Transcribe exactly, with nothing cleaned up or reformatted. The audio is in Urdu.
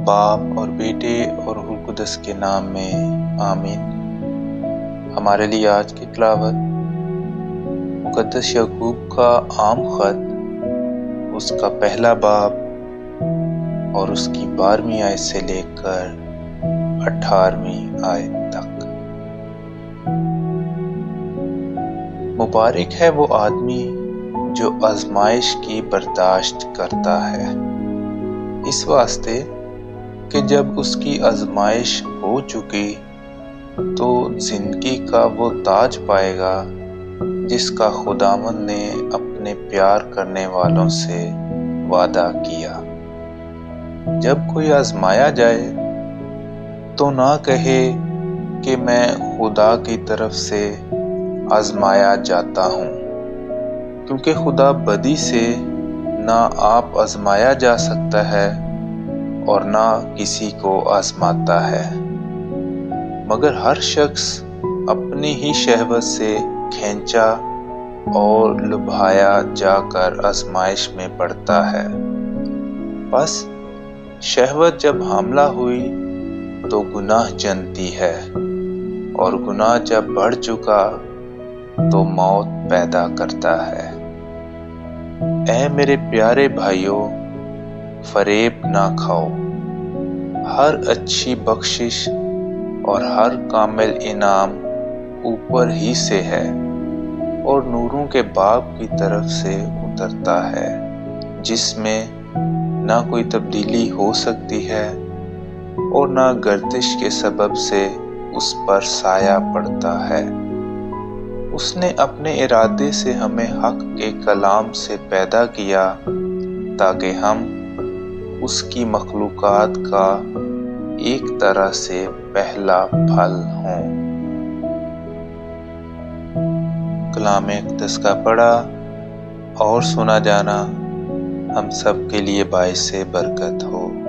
باپ اور بیٹے اور روح القدس کے نام میں آمین۔ ہمارے لیے آج کی تلاوت مقدس یعقوب کا عام خط، اس کا پہلا باب اور اس کی بارہویں آیت سے لے کر اٹھارہویں آیت تک۔ مبارک ہے وہ آدمی جو آزمائش کی برداشت کرتا ہے، اس واسطے کہ جب اس کی آزمائش ہو چکی تو زندگی کا وہ تاج پائے گا جس کا خداوند نے اپنے پیار کرنے والوں سے وعدہ کیا۔ جب کوئی آزمایا جائے تو نہ کہے کہ میں خدا کی طرف سے آزمایا جاتا ہوں، کیونکہ خدا بدی سے نہ آپ آزمایا جا سکتا ہے اور نہ کسی کو آزماتا ہے، مگر ہر شخص اپنی ہی شہوت سے کھینچا اور لبھایا جا کر آزمائش میں پڑتا ہے۔ بس شہوت جب حاملہ ہوئی تو گناہ جنتی ہے، اور گناہ جب بڑھ چکا تو موت پیدا کرتا ہے۔ اے میرے پیارے بھائیو، فریب نہ کھاؤ۔ ہر اچھی بخشش اور ہر کامل انعام اوپر ہی سے ہے اور نوروں کے باغ کی طرف سے اترتا ہے، جس میں نہ کوئی تبدیلی ہو سکتی ہے اور نہ گردش کے سبب سے اس پر سایہ پڑتا ہے۔ اس نے اپنے ارادے سے ہمیں حق کے کلام سے پیدا کیا تاکہ ہم اس کی مخلوقات کا ایک طرح سے پہلا پھل ہوں۔ کلام اقدس کا پڑھا اور سنا جانا ہم سب کے لیے باعث برکت ہو۔